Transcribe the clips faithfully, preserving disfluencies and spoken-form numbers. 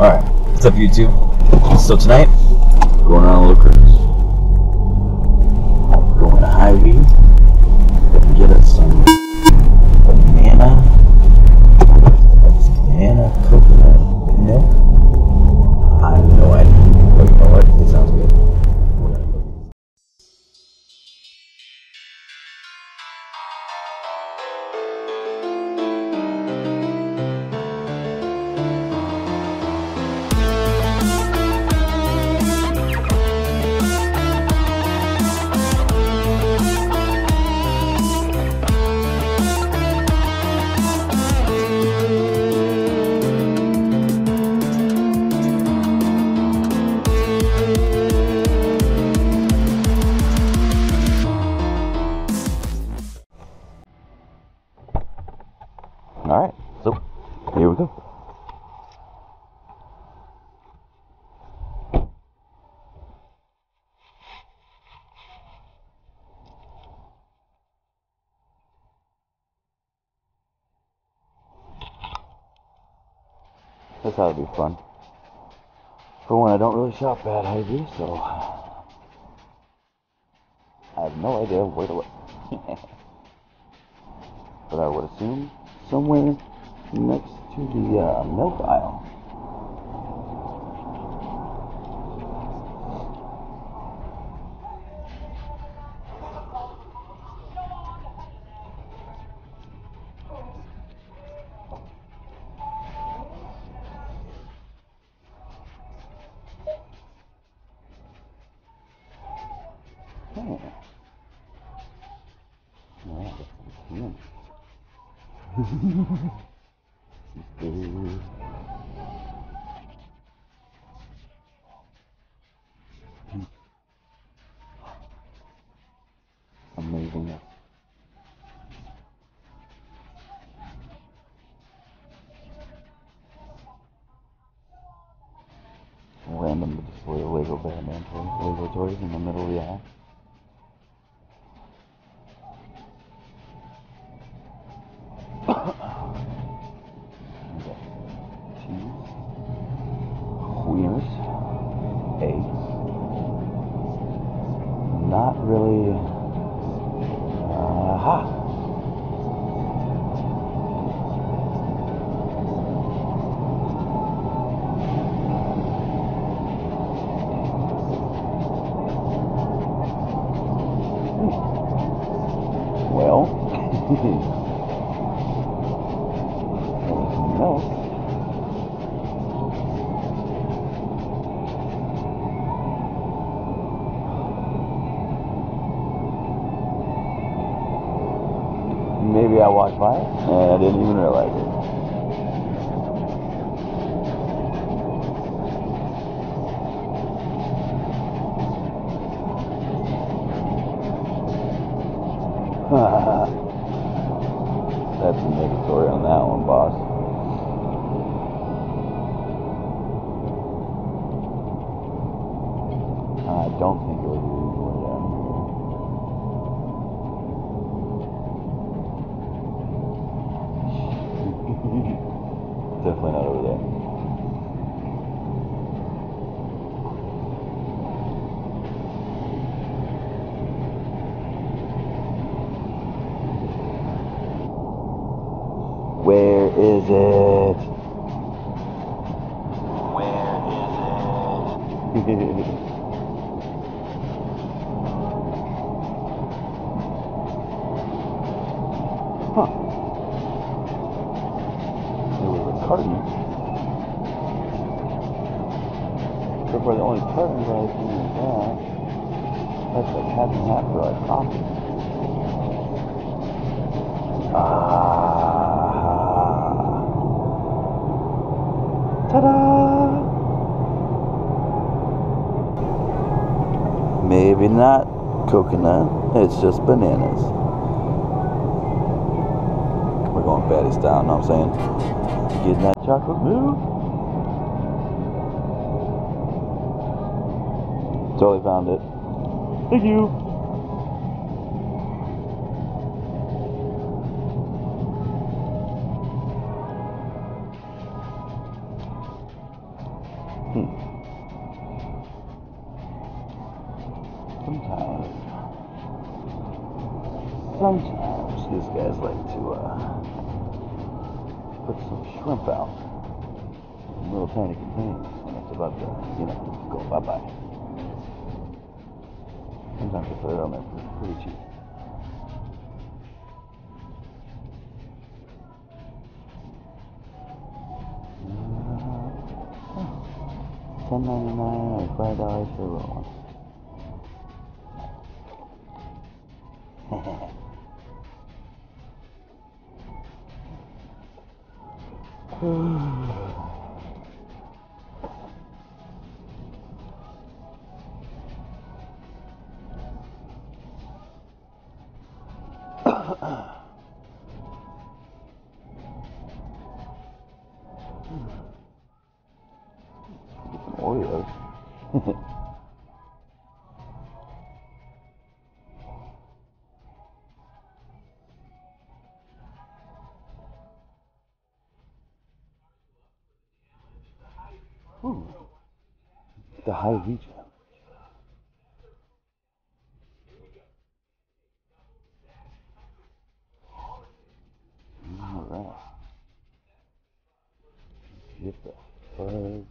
Alright, what's up YouTube? So tonight, going on a little cruise. Going to Hy-Vee and get us some banana, banana coconut milk. I have no idea, but you know what? It sounds good. Alright, so here we go. This ought to be fun. For one, I don't really shop at Hy-Vee, so I have no idea where to look. But I would assume somewhere next to the uh, milk aisle. Oh. Yeah, that's amazing. Random display of Lego Batman toys, Lego toys in the middle of the aisle. Cheese, wieners, eggs. Not really. Aha! Uh, well, milk. Maybe I walked by it and I didn't even realize it. That's a negatory on that one, boss. I don't think it was usually down here. Definitely not over there. Where is it? Where is it? Huh. It was a carton. So far the only cartons I've seen is that. That's like half and half for like coffee. Ah. Ta-da! Maybe not coconut, it's just bananas. We're going fatty style, know what I'm saying? Getting that chocolate milk. Totally found it. Thank you. Hmm. Sometimes, sometimes these guys like to uh, put some shrimp out in little tiny containers when it's about to, you know, go bye-bye. Sometimes they put it on there pretty cheap. ten ninety-nine or five dollars for a little one. Oreos. Ooh. The high V challenge. Alright. Get the fudge.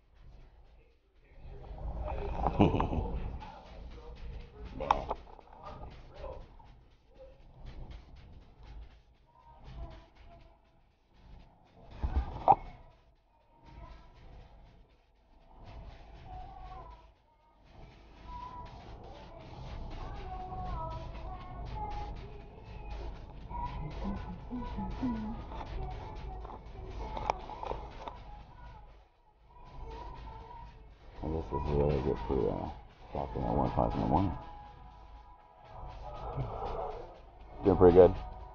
I guess this is what I get for uh, stopping at one o'clock in the morning. Doing pretty good.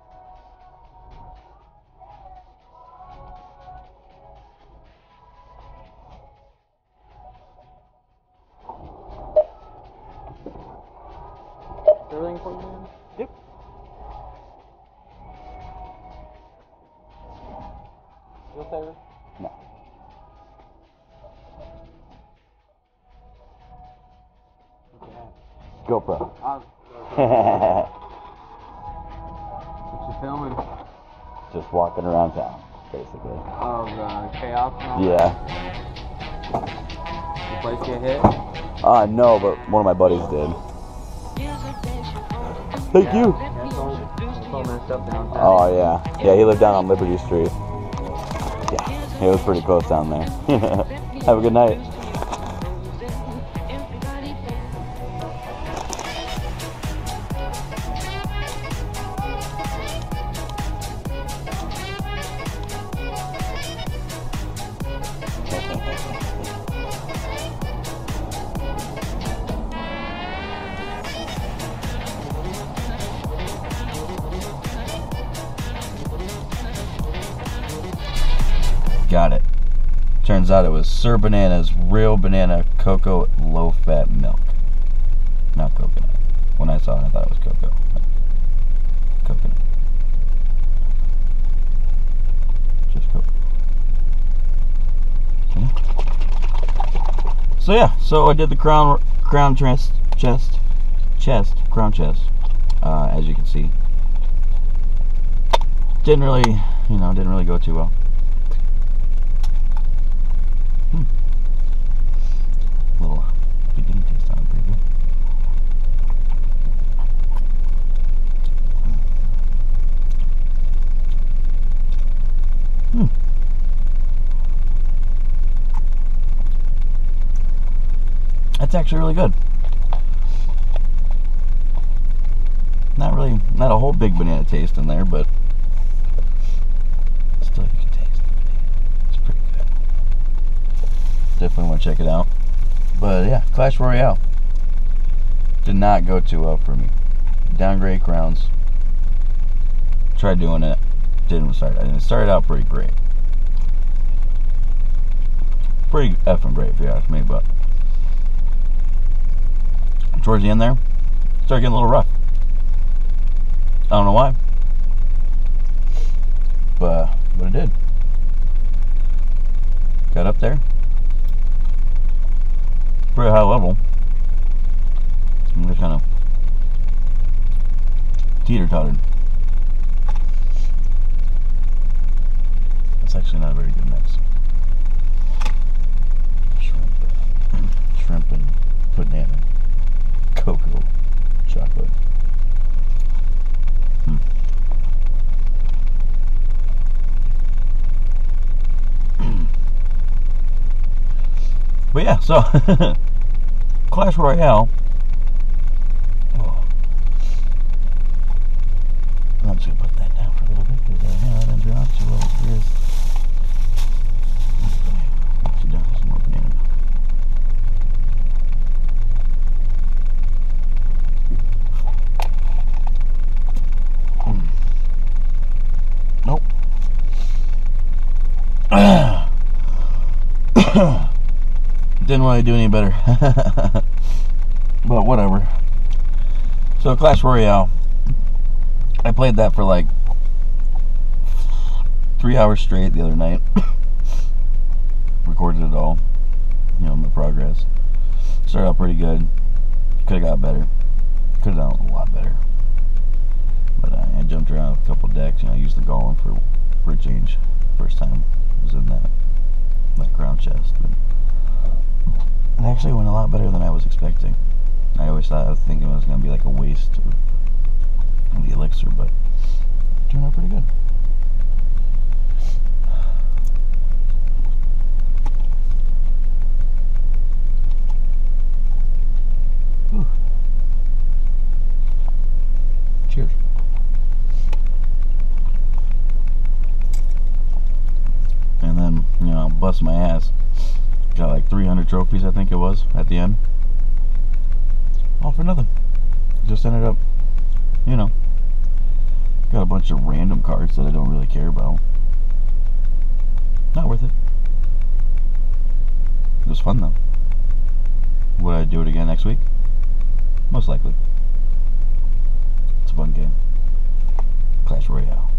Everything for you? Yep. You'll save No. Okay. GoPro. Uh, what you filming? Just walking around town, basically. Oh, the chaos and all Yeah. that? The place get hit? Uh, no, but one of my buddies did. Thank yeah, you. Yeah, it's all, it's all messed up downtown. Oh, yeah. Yeah, he lived down on Liberty Street. Yeah, it was pretty close down there. Have a good night. Got it. Turns out it was Sir Banana's real banana cocoa low-fat milk. Not coconut. When I saw it, I thought it was cocoa. Coconut. Just cocoa. Yeah. So yeah, so I did the crown, crown chest, chest, chest, crown chest. Uh, as you can see, didn't really, you know, didn't really go too well. Hmm. Little beginning taste sounded pretty good. Hmm. That's actually really good. Not really, not a whole big banana taste in there, but still you can taste the banana. It's pretty good. Definitely want to check it out. But yeah, Clash Royale did not go too well for me. Downgrade crowns. Tried doing it. Didn't start. I mean, it started out pretty great. Pretty effing great if you ask me, but towards the end there, it started getting a little rough. I don't know why, but but it did. Got up there, pretty high level. I'm just kind of teeter-tottered. That's actually not a very good mix. Shrimp, shrimp and banana, cocoa, chocolate. Hmm. But yeah, so Clash Royale. Oh. I'm just gonna put that down for a little bit because uh, yeah, that didn't turn out too well. Here's put you down for some more banana. Mm. Nope. Didn't really do any better. But whatever. So Clash Royale, I played that for like three hours straight the other night. Recorded it all. You know, my progress. Started out pretty good. Could have got better. Could have done a lot better. But uh, I jumped around a couple decks. You know, I used the golem for for a change. First time I was in that that crown chest. And it actually went a lot better than I was expecting. I always thought I was thinking it was going to be like a waste of the elixir, but it turned out pretty good. Whew. Cheers. And then, you know, bust my ass. Got like three hundred trophies, I think it was, at the end. All for nothing. Just ended up, you know, got a bunch of random cards that I don't really care about. Not worth it. It was fun though. Would I do it again next week? Most likely. It's a fun game. Clash Royale.